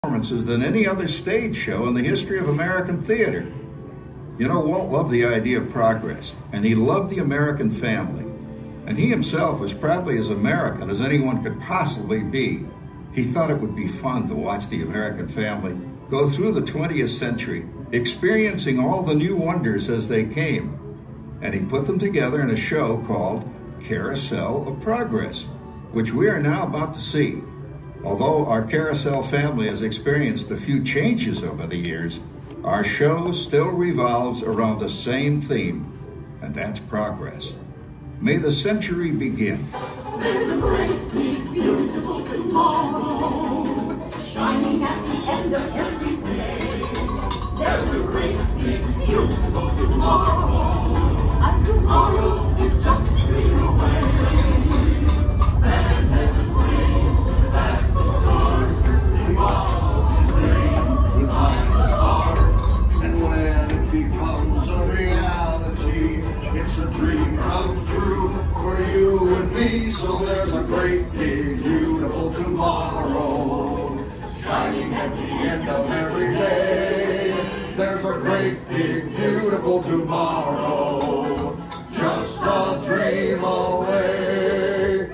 Performances than any other stage show in the history of American theater. You know, Walt loved the idea of progress, and he loved the American family. And he himself was probably as American as anyone could possibly be. He thought it would be fun to watch the American family go through the 20th century, experiencing all the new wonders as they came. And he put them together in a show called Carousel of Progress, which we are now about to see. Although our Carousel family has experienced a few changes over the years, our show still revolves around the same theme, and that's progress. May the century begin. There's a great, big, beautiful tomorrow, shining at the end of every day. There's a great, big, beautiful tomorrow, and tomorrow is just a dream away. Then there's a dream that's so short, involves a dream with my heart. And when it becomes a reality, it's a dream come true for you and me. So there's a great, big, beautiful tomorrow, shining at the end of every day. There's a great, big, beautiful tomorrow, just a dream away.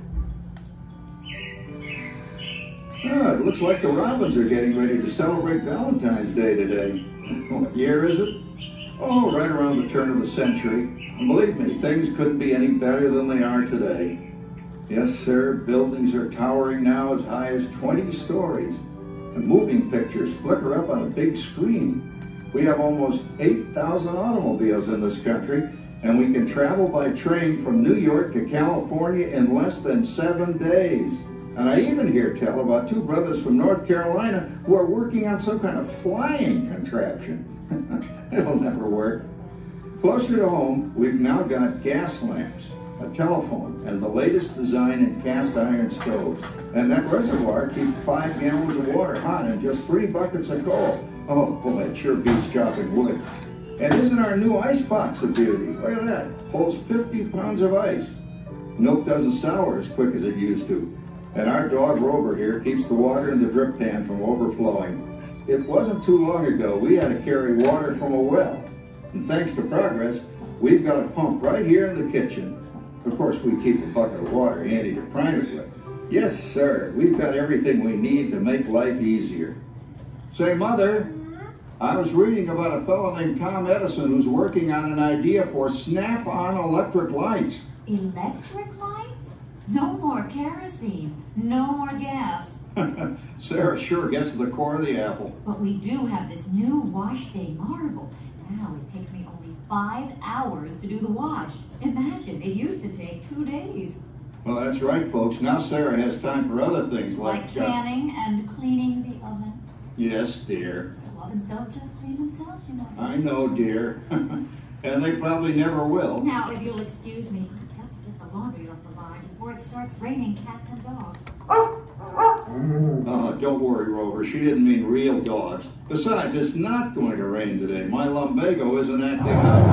It looks like the Robins are getting ready to celebrate Valentine's Day today. What year is it? Oh, right around the turn of the century. And believe me, things couldn't be any better than they are today. Yes, sir, buildings are towering now as high as 20 stories. And moving pictures flicker up on a big screen. We have almost 8,000 automobiles in this country, and we can travel by train from New York to California in less than 7 days. And I even hear tell about 2 brothers from North Carolina who are working on some kind of flying contraption. It'll never work. Closer to home, we've now got gas lamps, a telephone, and the latest design in cast iron stoves. And that reservoir keeps 5 gallons of water hot and just 3 buckets of coal. Oh, boy, it sure beats chopping wood. And isn't our new ice box a beauty? Look at that. Holds 50 pounds of ice. Milk doesn't sour as quick as it used to. And our dog Rover here keeps the water in the drip pan from overflowing. It wasn't too long ago we had to carry water from a well. And thanks to progress, we've got a pump right here in the kitchen. Of course, we keep a bucket of water handy to prime it with. Yes, sir, we've got everything we need to make life easier. Say, Mother, I was reading about a fellow named Tom Edison who's working on an idea for snap-on electric lights. Electric lights? No more kerosene, no more gas. Sarah sure gets to the core of the apple. But we do have this new wash day marvel. Now it takes me only 5 hours to do the wash. Imagine, it used to take 2 days. Well, that's right, folks. Now Sarah has time for other things Like canning and cleaning the oven. Yes, dear. The ovens don't just clean themselves, you know. I know, dear. And they probably never will. Now, if you'll excuse me, I have to get the laundry off the line before it starts raining cats and dogs. Don't worry, Rover. She didn't mean real dogs. Besides, it's not going to rain today. My lumbago isn't acting up.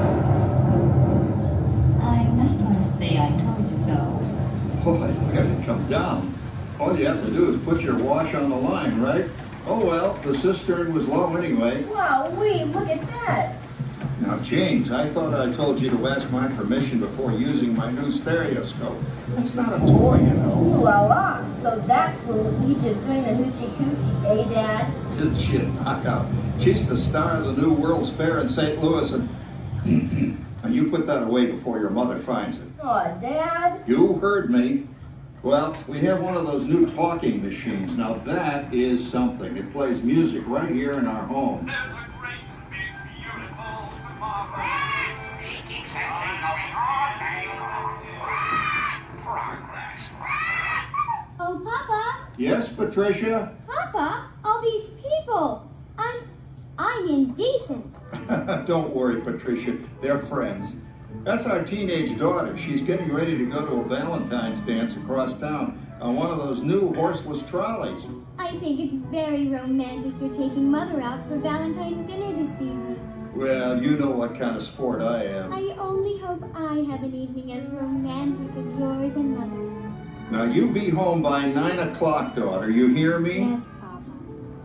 I'm not going to say I told you so. Boy, I gotta come down. All you have to do is put your wash on the line, right? Oh well, the cistern was low anyway. Wow, look at that. Now, James, I thought I told you to ask my permission before using my new stereoscope. That's not a toy, you know. Ooh la la. So that's little Egypt doing the hoochie coochie, eh, Dad? Isn't she a knockout? She's the star of the new World's Fair in St. Louis, and and you put that away before your mother finds it. Oh, Dad. You heard me. Well, we have one of those new talking machines. Now that is something. It plays music right here in our home. There's a great, big, beautiful tomorrow. She keeps that thing going all day long. Progress. Oh, Papa! Yes, Patricia? Papa, all these people! I'm indecent. Don't worry, Patricia. They're friends. That's our teenage daughter. She's getting ready to go to a Valentine's dance across town on one of those new horseless trolleys. I think it's very romantic you're taking Mother out for Valentine's dinner this evening. Well, you know what kind of sport I am. I only hope I have an evening as romantic as yours and Mother's. Now you be home by 9 o'clock, daughter. You hear me? Yes, Papa.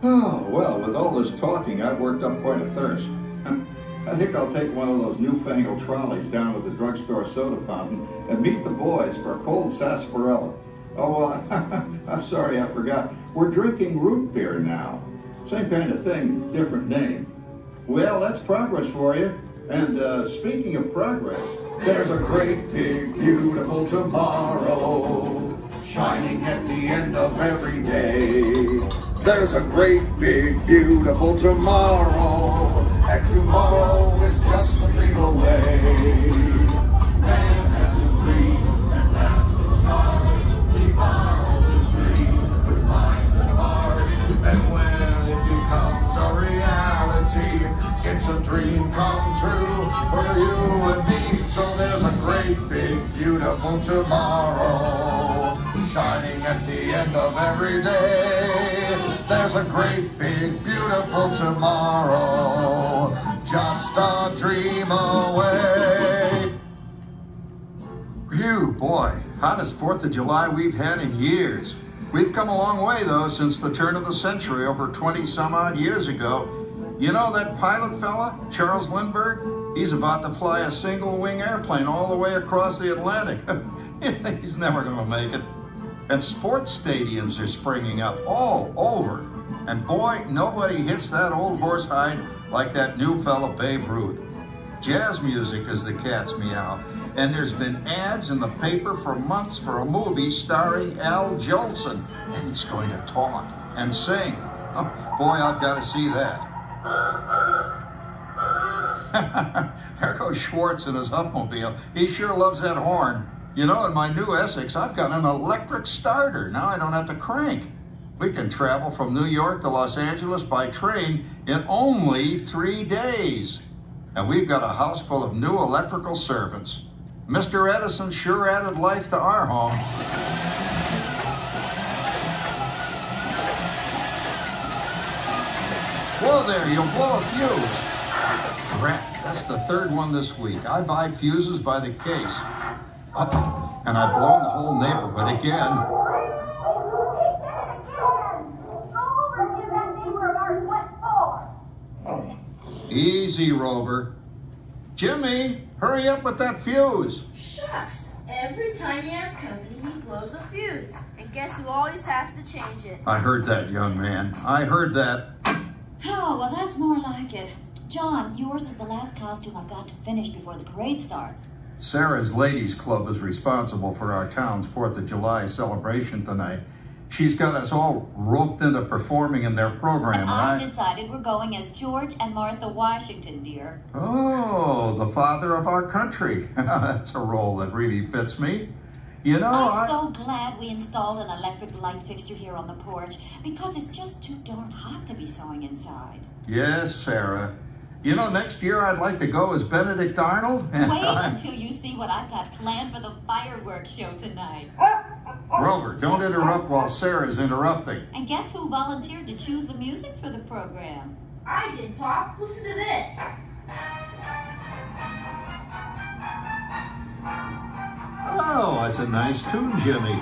Oh, well, with all this talking, I've worked up quite a thirst. I think I'll take one of those newfangled trolleys down to the drugstore soda fountain and meet the boys for a cold sarsaparilla. Oh, I'm sorry, I forgot. We're drinking root beer now. Same kind of thing, different name. Well, that's progress for you. And speaking of progress, There's a great big beautiful tomorrow shining at the end of every day. There's a great big beautiful tomorrow, and tomorrow is just a dream away. Man has a dream and that's the start. He follows his dream with mind and heart, and when it becomes a reality, it's a dream come true for you and me. So there's a great big beautiful tomorrow shining at the end of every day. There's a great big beautiful tomorrow, just a dream away. Phew, boy, hottest 4th of July we've had in years. We've come a long way, though, since the turn of the century, over 20-some-odd years ago. You know that pilot fella, Charles Lindbergh? He's about to fly a single-wing airplane all the way across the Atlantic. He's never going to make it. And sports stadiums are springing up all over. And boy, nobody hits that old horse hide like that new fella Babe Ruth. Jazz music is the cat's meow. And there's been ads in the paper for months for a movie starring Al Jolson. And he's going to talk and sing. Oh, boy, I've got to see that. There goes Schwartz in his Huffmobile. He sure loves that horn. You know, in my new Essex, I've got an electric starter. Now I don't have to crank. We can travel from New York to Los Angeles by train in only 3 days. And we've got a house full of new electrical servants. Mr. Edison sure added life to our home. Whoa there, you'll blow a fuse. Crap, that's the 3rd one this week. I buy fuses by the case. Uh-oh, and I've blown the whole neighborhood again. Easy, Rover. Jimmy, hurry up with that fuse. Shucks. Every time he has company, he blows a fuse. And guess who always has to change it? I heard that, young man. I heard that. Oh, well, that's more like it. John, yours is the last costume I've got to finish before the parade starts. Sarah's Ladies Club is responsible for our town's 4th of July celebration tonight. She's got us all roped into performing in their program. And I've decided we're going as George and Martha Washington, dear. Oh, the father of our country. That's a role that really fits me. You know, I'm so glad we installed an electric light fixture here on the porch, because it's just too darn hot to be sewing inside. Yes, Sarah. You know, next year I'd like to go as Benedict Arnold. Wait until you see what I've got planned for the fireworks show tonight. Rover, don't interrupt while Sarah's interrupting. And guess who volunteered to choose the music for the program? I did, Pop. Listen to this. Oh, that's a nice tune, Jimmy.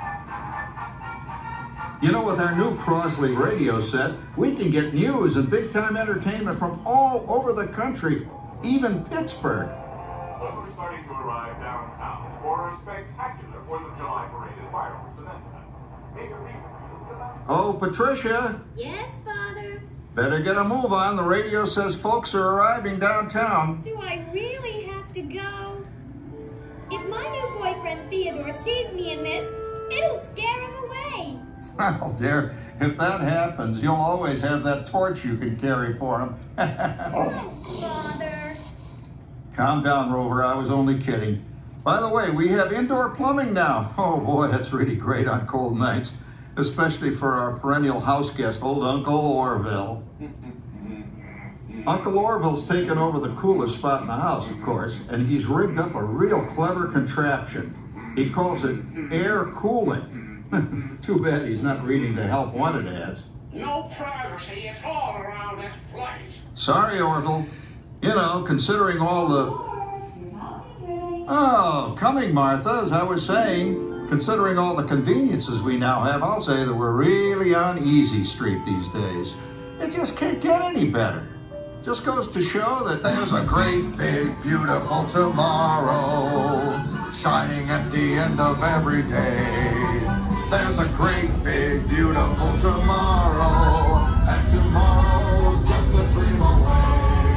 You know, with our new Crosley radio set, we can get news and big-time entertainment from all over the country, even Pittsburgh. Well, we're starting to arrive downtown for a spectacular 4th of July parade and fireworks event tonight. Oh, Patricia. Yes, Father? Better get a move on. The radio says folks are arriving downtown. Do I really have to go? If my new boyfriend Theodore sees me in this, it'll scare him away. Well, dear, if that happens, you'll always have that torch you can carry for him. Thanks, Father. Calm down, Rover. I was only kidding. By the way, we have indoor plumbing now. Oh, boy, that's really great on cold nights, especially for our perennial house guest, old Uncle Orville. Uncle Orville's taken over the coolest spot in the house, of course, and he's rigged up a real clever contraption. He calls it air cooling. Too bad he's not reading the help wanted ads. No privacy at all around this place. Sorry, Orville. You know, considering all the... Oh, coming, Martha, as I was saying. Considering all the conveniences we now have, I'll say that we're really on easy street these days. It just can't get any better. Just goes to show that There's a great, big, beautiful tomorrow shining at the end of every day. There's a great, big, beautiful tomorrow, and tomorrow's just a dream away.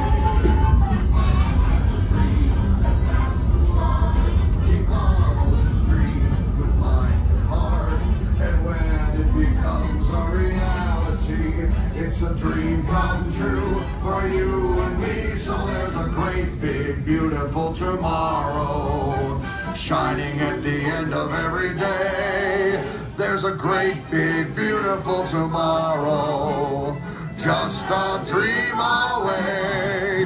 As a dream that has to start, he follows his dream with mind and heart, and when it becomes a reality, it's a dream come true for you and me. So there's a great, big, beautiful tomorrow shining at the end of every day. There's a great, big, beautiful tomorrow, just a dream away.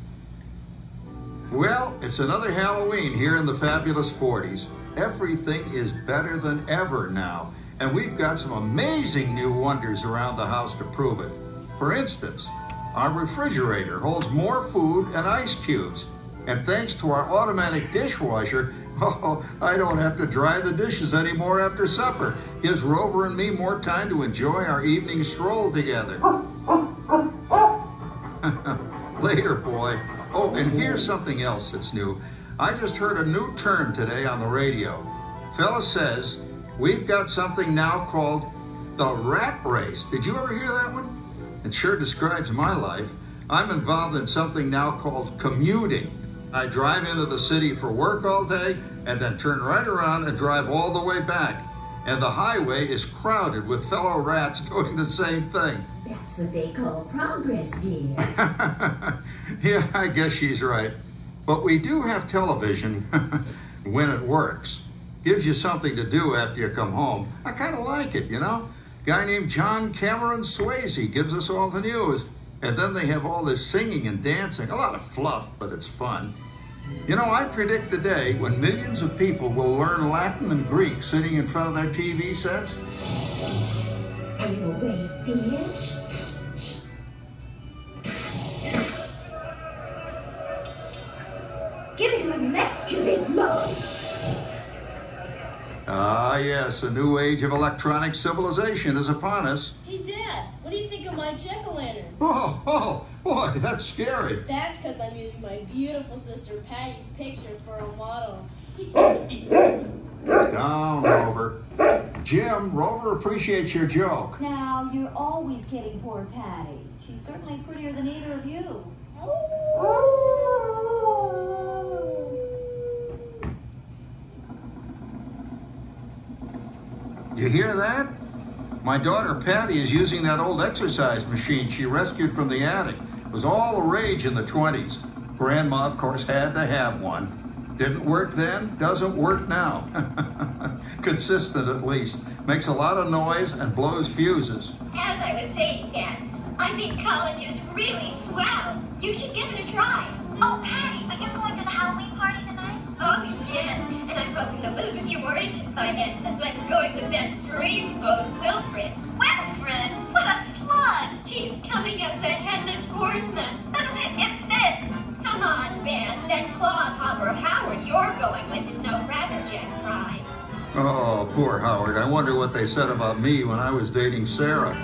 Well, it's another Halloween here in the fabulous 40s. Everything is better than ever now, and we've got some amazing new wonders around the house to prove it. For instance, our refrigerator holds more food and ice cubes, and thanks to our automatic dishwasher, oh, I don't have to dry the dishes anymore after supper. Gives Rover and me more time to enjoy our evening stroll together. Later, boy. Oh, and here's something else that's new. I just heard a new term today on the radio. Fella says, we've got something now called the rat race. Did you ever hear that one? It sure describes my life. I'm involved in something now called commuting. I drive into the city for work all day and then turn right around and drive all the way back. And the highway is crowded with fellow rats doing the same thing. That's what they call progress, dear. Yeah, I guess she's right. But we do have television when it works. Gives you something to do after you come home. I kind of like it, you know? Guy named John Cameron Swayze gives us all the news. And then they have all this singing and dancing. A lot of fluff, but it's fun. You know, I predict the day when millions of people will learn Latin and Greek sitting in front of their TV sets. Are you awake, bitch? Give him a left, you big lord. Ah, yes, a new age of electronic civilization is upon us. Hey, Dad, what do you think of my jack-o'-lantern? Oh, boy, that's scary. That's because I'm using my beautiful sister Patty's picture for a model. Down, Rover. Jim, Rover appreciates your joke. Now, you're always kidding poor Patty. She's certainly prettier than either of you. You hear that? My daughter Patty is using that old exercise machine she rescued from the attic. It was all the rage in the 20s. Grandma, of course, had to have one. Didn't work then, doesn't work now. Consistent, at least. Makes a lot of noise and blows fuses. As I was saying, Dad, I think college is really swell. You should give it a try. Oh, Patty, are you going to the Halloween party tonight? Oh, yes, and I'm hoping to lose a few more inches by then, since I'm going to bet Dreamboat Wilfred. Wilfred? What a slut! He's coming as the headless horseman. It fits. Come on, Ben. That clodhopper Howard you're going with is no Ratterjack prize. Oh, poor Howard. I wonder what they said about me when I was dating Sarah.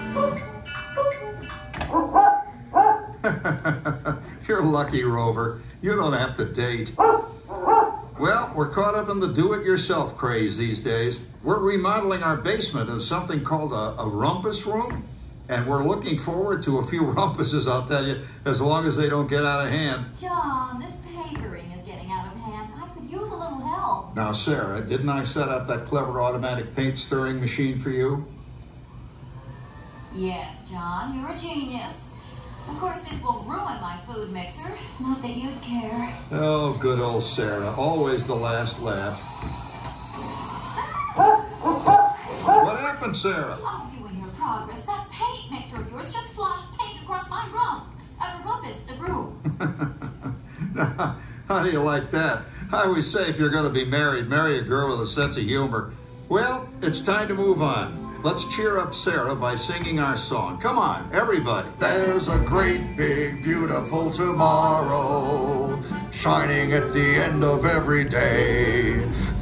You're lucky, Rover. You don't have to date. Well, we're caught up in the do-it-yourself craze these days. We're remodeling our basement into something called a rumpus room, and we're looking forward to a few rumpuses, I'll tell you, as long as they don't get out of hand. John, this papering is getting out of hand. I could use a little help. Now, Sarah, didn't I set up that clever automatic paint stirring machine for you? Yes, John, you're a genius. Of course, this will ruin my food mixer. Not that you'd care. Oh, good old Sarah. Always the last laugh. What happened, Sarah? Oh, you and your progress. That paint mixer of yours just sloshed paint across my rump. A rumpus, a broom. How do you like that? I always say if you're going to be married, marry a girl with a sense of humor. Well, it's time to move on. Let's cheer up Sarah by singing our song. Come on, everybody. There's a great, big, beautiful tomorrow shining at the end of every day.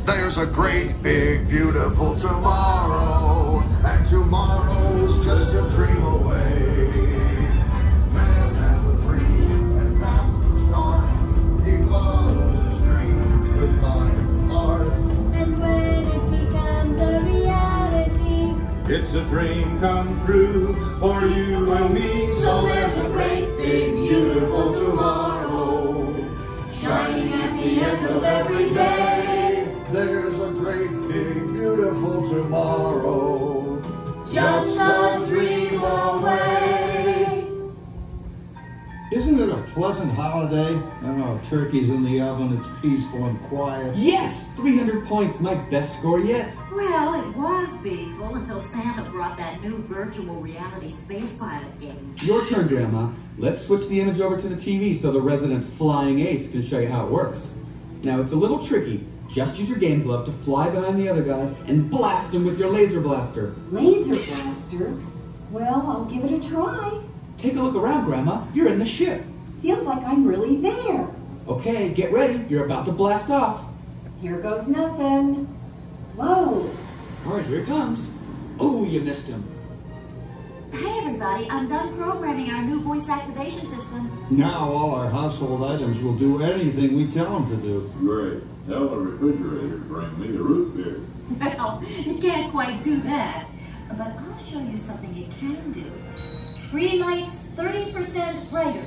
There's a great, big, beautiful tomorrow, and tomorrow's just a dream away. Man has a dream, and that's the start. He follows his dream with mind, heart. And when it becomes a reality, it's a dream come true for you and me. So there's a great, big, beautiful tomorrow, shining at the end of every day. There's a great, big, beautiful tomorrow, just a dream away. Isn't it a pleasant holiday? Oh, turkey's in the oven, it's peaceful and quiet. Yes! 300 points, my best score yet. Well, it was peaceful until Santa brought that new virtual reality space pilot game. Your turn, Grandma. Let's switch the image over to the TV so the resident flying ace can show you how it works. Now, it's a little tricky. Just use your game glove to fly behind the other guy and blast him with your laser blaster. Laser blaster? Well, I'll give it a try. Take a look around, Grandma. You're in the ship. Feels like I'm really there. Okay, get ready. You're about to blast off. Here goes nothing. Whoa. All right, here it comes. Oh, you missed him. Hey, everybody, I'm done programming our new voice activation system. Now all our household items will do anything we tell them to do. Great. Tell the refrigerator to bring me a root beer. Well, it can't quite do that. But I'll show you something it can do. Tree lights 30% brighter.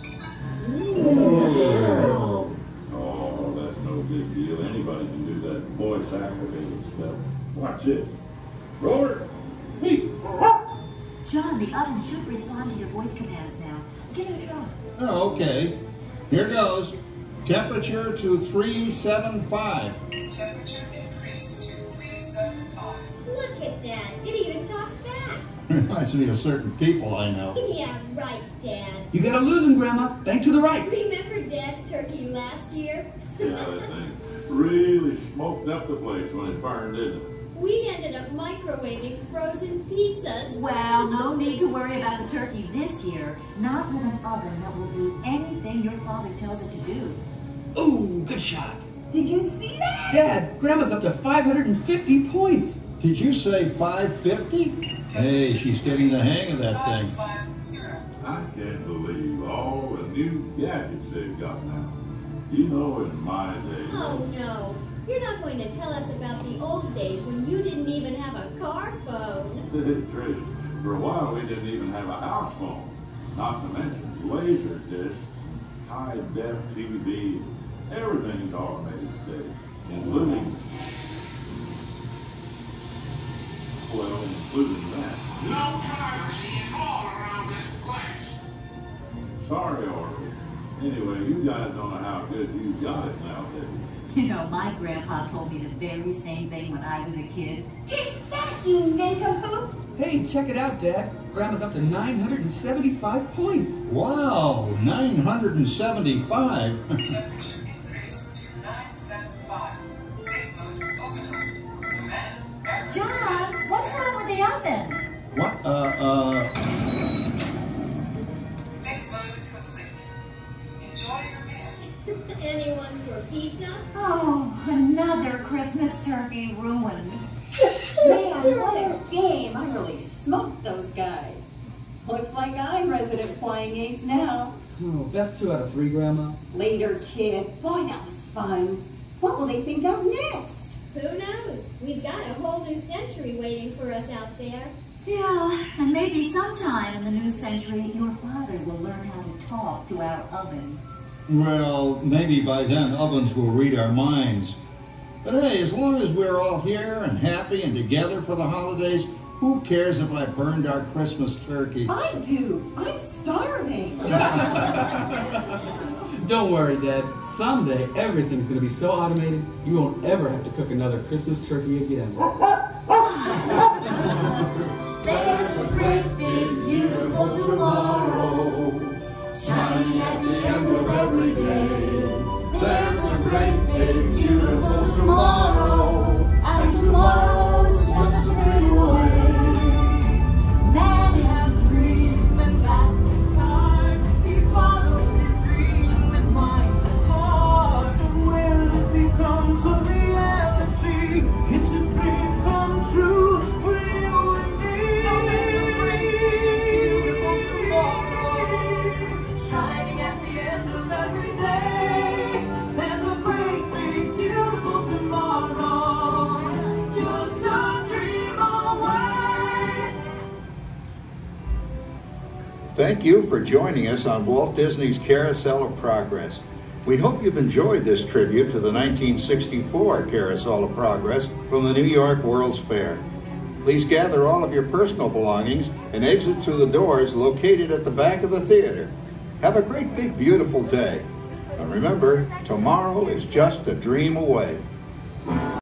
Oh, that's no big deal. Anybody can do that voice activated stuff. Watch this. Roller, feet. John, the oven should respond to your voice commands now. Give it a try. Oh, okay. Here goes. Temperature to 375. Temperature increase to 375. Look at that. It even talks back. Reminds me of certain people I know. Yeah, right, Dad. You gotta lose him, Grandma. Bank to the right. Remember Dad's turkey last year? Yeah, that thing really smoked up the place when it burned, didn't it? We ended up microwaving frozen pizzas. Well, no need to worry about the turkey this year. Not with an oven that will do anything your father tells it to do. Ooh, good shot. Did you see that? Dad, Grandma's up to 550 points. Did you say 550? Hey, she's getting the hang of that thing. I can't believe all the new gadgets they've got now. You know, in my day. Oh, no. You're not going to tell us about the old days when you didn't even have a car phone. Trish, for a while we didn't even have a house phone. Not to mention laser discs, high-def TV, everything's automated today, including that. No privacy at all around this place. Sorry, Orville. Anyway, you guys don't know how good you got it nowadays. You know, my grandpa told me the very same thing when I was a kid. Take that, you nincompoop! Hey, check it out, Dad. Grandma's up to 975 points. Wow, 975? Temperature increase to 975. Big mode overload. Command error. John, what's wrong with the oven? What, Big mode complete. Enjoy your meal. Anyone for pizza? Oh, another Christmas turkey ruined. Man, what a game. I really smoked those guys. Looks like I'm resident flying ace now. Oh, best 2 out of 3, Grandma. Later, kid. Boy, that was fun. What will they think of next? Who knows? We've got a whole new century waiting for us out there. Yeah, and maybe sometime in the new century, your father will learn how to talk to our oven. well, maybe by then ovens will read our minds. But hey, as long as we're all here and happy and together for the holidays, who cares if I burned our Christmas turkey? I do. I'm starving. Don't worry, Dad. Someday, everything's going to be so automated, you won't ever have to cook another Christmas turkey again. There's a great big beautiful tomorrow, shining at the end of every day. There's a great big beautiful tomorrow, and tomorrow's just a dream away. Man has a dream, and that's the start. He follows his dream with mind and heart. And when it becomes a reality, Thank you for joining us on Walt Disney's Carousel of Progress. We hope you've enjoyed this tribute to the 1964 Carousel of Progress from the New York World's Fair. Please gather all of your personal belongings and exit through the doors located at the back of the theater. Have a great, big, beautiful day. And remember, tomorrow is just a dream away.